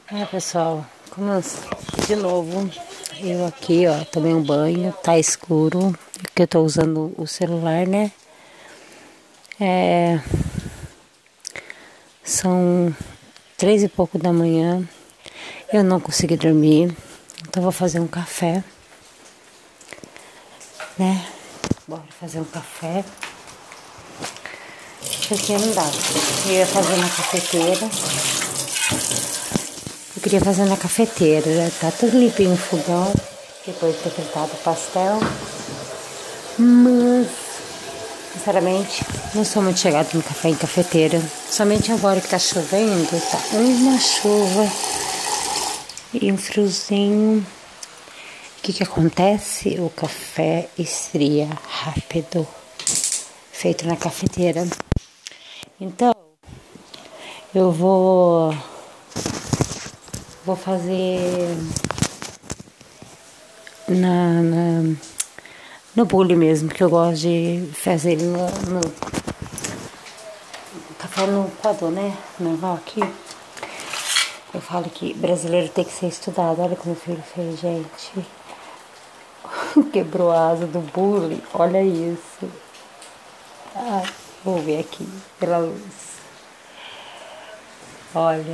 Pessoal, de novo, eu aqui, ó, tomei um banho, tá escuro, porque eu tô usando o celular, né? São 3 e pouco da manhã, eu não consegui dormir, então vou fazer um café, né? Bora fazer um café, porque não dá. Eu ia fazer na cafeteira. Eu queria fazer na cafeteira, já tá tudo limpinho o fogão, depois de ter fritado o pastel. Mas, sinceramente, não sou muito chegada no café em cafeteira. Somente agora que tá chovendo, tá uma chuva e um friozinho. O que acontece? O café esfria rápido, feito na cafeteira. Então, eu vou fazer no bule mesmo, que eu gosto de fazer ele no café no coador, né? Normal aqui. Eu falo que brasileiro tem que ser estudado. Olha como o filho fez, gente. Quebrou a asa do bule. Olha isso. Vou ver aqui pela luz. Olha.